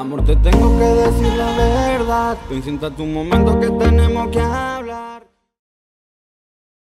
Amor, te tengo que decir la verdad. Ven, siéntate un momento que tenemos que hablar.